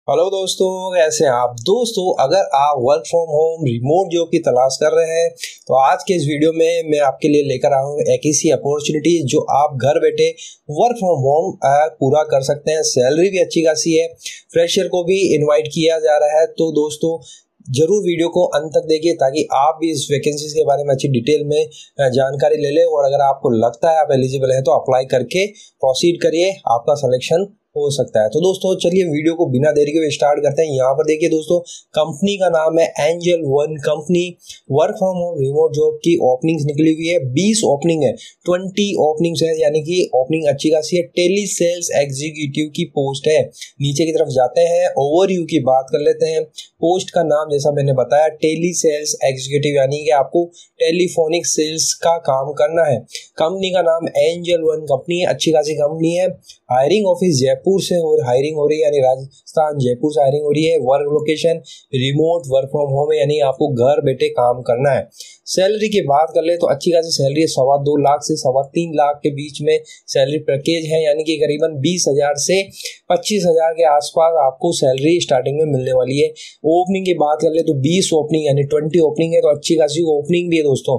Hello दोस्तों, कैसे हैं आप। दोस्तों, अगर आप work from home remote job की तलाश कर रहे हैं तो आज के इस वीडियो में मैं आपके लिए लेकर आया हूँ एक ऐसी अपॉर्चुनिटी जो आप घर बैठे वर्क फ्रॉम होम पूरा कर सकते हैं। सैलरी भी अच्छी खासी है, फ्रेशर को भी इनवाइट किया जा रहा है। तो दोस्तों जरूर वीडियो को अंत तक देखिए ताकि आप भी इस वैकेंसीज के बारे में अच्छी डिटेल में जानकारी ले लें, और अगर आपको लगता है आप एलिजिबल हैं तो अप्लाई करके प्रोसीड करिए, आपका सिलेक्शन हो सकता है। तो दोस्तों चलिए वीडियो को बिना देरी के स्टार्ट करते हैं। यहाँ पर देखिए दोस्तों, कंपनी का नाम है Angel One company. Work from home remote job की ओपनिंग्स निकली हुई है, 20 ओपनिंग है, 20 ओपनिंग्स है, यानी कि ओपनिंग अच्छी खासी है। टेली सेल्स एग्जीक्यूटिव की पोस्ट है। नीचे की तरफ जाते हैं, ओवरव्यू की बात कर लेते हैं। पोस्ट का नाम जैसा मैंने बताया टेली सेल्स एग्जीक्यूटिव, यानी कि आपको टेलीफोनिक सेल्स का काम करना है। कंपनी का नाम एंजल वन कंपनी है, अच्छी खासी कंपनी है। हायरिंग ऑफिस जयपुर से और हायरिंग हो रही है, यानी राजस्थान जयपुर से हायरिंग हो रही है। Work location remote work from home है, यानी आपको घर बैठे काम करना है। सैलरी की बात कर ले तो अच्छी खासी सैलरी है, 2.25 लाख से 3.25 लाख के बीच में सैलरी पैकेज है, यानी कि करीबन 20,000 से 25,000 के आसपास आपको सैलरी स्टार्टिंग में मिलने वाली है। ओपनिंग की बात कर ले तो 20 ओपनिंग यानी 20 ओपनिंग है, तो अच्छी खासी ओपनिंग भी है दोस्तों।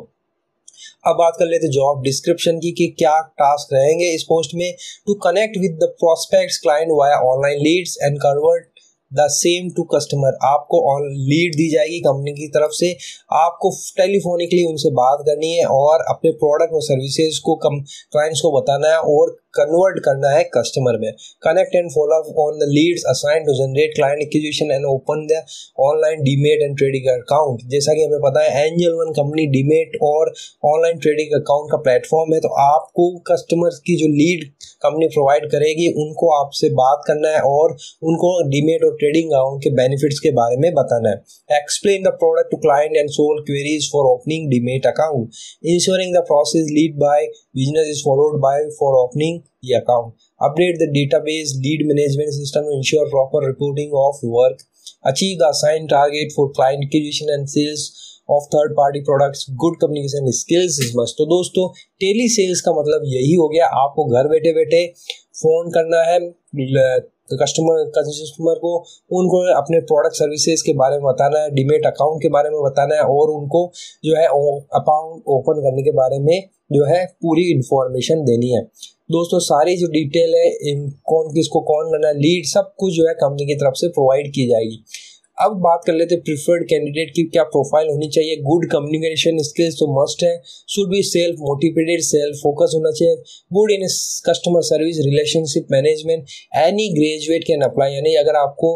अब बात कर लेते जॉब डिस्क्रिप्शन की कि क्या टास्क रहेंगे इस पोस्ट में। To connect with the prospects client via online leads and convert the same to customer. आपको लीड दी जाएगी कंपनी की तरफ से, आपको टेलीफोनिकली उनसे बात करनी है और अपने प्रोडक्ट और सर्विसेज को क्लाइंट्स को बताना है और कन्वर्ट करना है कस्टमर में। Connect and follow up on the leads assign to generate client acquisition and open the online demat and trading account. जैसा कि हमें पता है एंजल वन कंपनी डीमेट और ऑनलाइन ट्रेडिंग अकाउंट का प्लेटफॉर्म है, तो आपको कस्टमर की जो लीड कंपनी प्रोवाइड करेगी उनको आपसे बात करना है और उनको डीमेट और ट्रेडिंग अकाउंट के बेनिफिट्स के बारे में बताना है। Explain the product to client and solve queries for opening demat account, ensuring the process lead by business is followed by for opening the account. Update the database lead management system to ensure proper reporting of work. Achieve the assigned target for client acquisition and sales of third party products. Good communication skills is must. तो दोस्तों tele sales का मतलब यही हो गया, आपको घर बैठे बैठे फोन करना है कस्टमर को, उनको अपने प्रोडक्ट सर्विसेज के बारे में बताना है, डीमेट अकाउंट के बारे में बताना है और उनको जो है अकाउंट ओपन करने के बारे में जो है पूरी इंफॉर्मेशन देनी है। दोस्तों सारी जो डिटेल है कौन किसको कौन करना है, लीड सब कुछ जो है कंपनी की तरफ से प्रोवाइड की जाएगी। अब बात कर लेते हैं प्रिफर्ड कैंडिडेट की क्या प्रोफाइल होनी चाहिए। गुड कम्युनिकेशन स्किल्स तो मस्ट है, should be self motivated, self focus होना चाहिए, good in customer service relationship management, any graduate can apply, यानी अगर आपको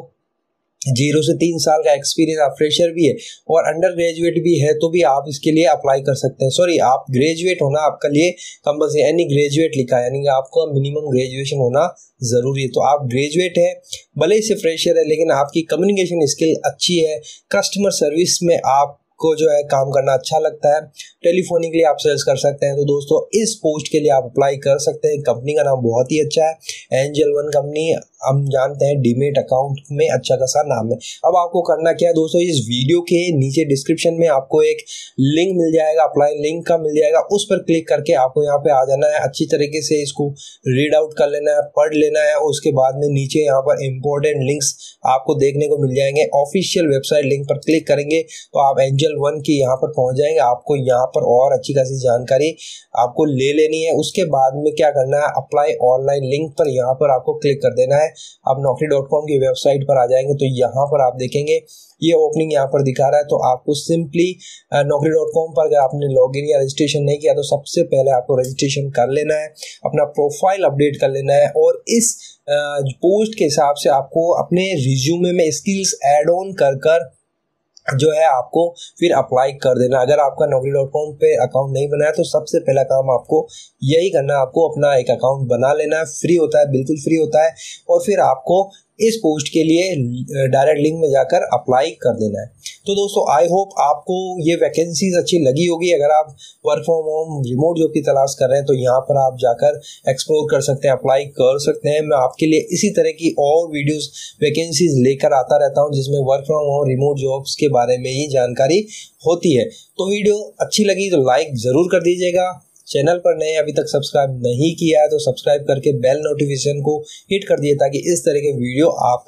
0 से 3 साल का एक्सपीरियंस, आप फ्रेशर भी है और अंडर ग्रेजुएट भी है तो भी आप इसके लिए अप्लाई कर सकते हैं। सॉरी, आप ग्रेजुएट होना आपके लिए कंपल्सरी, यानी ग्रेजुएट लिखा है, यानी कि आपको मिनिमम ग्रेजुएशन होना जरूरी है। तो आप ग्रेजुएट है, भले से फ्रेशर है, लेकिन आपकी कम्युनिकेशन स्किल अच्छी है, कस्टमर सर्विस में आप को जो है काम करना अच्छा लगता है, टेलीफोनिकली आप सेल्स कर सकते हैं। तो दोस्तों इस पोस्ट के लिए आप अप्लाई कर सकते हैं। कंपनी का नाम बहुत ही अच्छा है, एंजल वन कंपनी, हम जानते हैं डीमेट अकाउंट में अच्छा खासा नाम है। अब आपको करना क्या है दोस्तों, इस वीडियो के नीचे डिस्क्रिप्शन में आपको एक लिंक मिल जाएगा, अप्लाई लिंक का मिल जाएगा, उस पर क्लिक करके आपको यहाँ पे आ जाना है, अच्छी तरीके से इसको रीड आउट कर लेना है, पढ़ लेना है। और उसके बाद में नीचे यहाँ पर इंपॉर्टेंट लिंक्स आपको देखने को मिल जाएंगे। ऑफिशियल वेबसाइट लिंक पर क्लिक करेंगे तो आप एंजल वन की यहाँ पर पहुंच जाएंगे। आपको यहाँ पर और अच्छी खासी जानकारी आपको ले लेनी है। उसके बाद में क्या करना है, अप्लाई ऑनलाइन लिंक पर यहाँ पर आपको क्लिक कर देना है। आप naukri.com की वेबसाइट पर आ जाएंगे तो यहाँ पर आप देखेंगे ये ओपनिंग यहाँ पर दिखा रहा है। तो आपको सिंपली naukri.com पर अगर आपने लॉगिन या रजिस्ट्रेशन नहीं किया तो सबसे पहले आपको रजिस्ट्रेशन कर लेना है, अपना प्रोफाइल अपडेट कर लेना है और इस पोस्ट के हिसाब से आपको अपने रिज्यूमे में स्किल्स ऐड ऑन कर जो है आपको फिर अप्लाई कर देना। अगर आपका naukri.com पे अकाउंट नहीं बनाया तो सबसे पहला काम आपको यही करना है, आपको अपना एक अकाउंट बना लेना है। फ्री होता है, बिल्कुल फ्री होता है, और फिर आपको इस पोस्ट के लिए डायरेक्ट लिंक में जाकर अप्लाई कर देना है। तो दोस्तों आई होप आपको ये वैकेंसीज अच्छी लगी होगी। अगर आप work from home remote job की तलाश कर रहे हैं तो यहाँ पर आप जाकर एक्सप्लोर कर सकते हैं, अप्लाई कर सकते हैं। मैं आपके लिए इसी तरह की और वीडियोस वैकेंसीज लेकर आता रहता हूँ जिसमें work from home remote jobs के बारे में ही जानकारी होती है। तो वीडियो अच्छी लगी तो लाइक ज़रूर कर दीजिएगा, चैनल पर नए अभी तक सब्सक्राइब नहीं किया है तो सब्सक्राइब करके बेल नोटिफिकेशन को हिट कर दिए ताकि इस तरह के वीडियो आप तक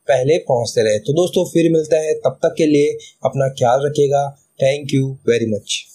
पहले पहुंचते रहे। तो दोस्तों फिर मिलते हैं, तब तक के लिए अपना ख्याल रखिएगा। Thank you very much.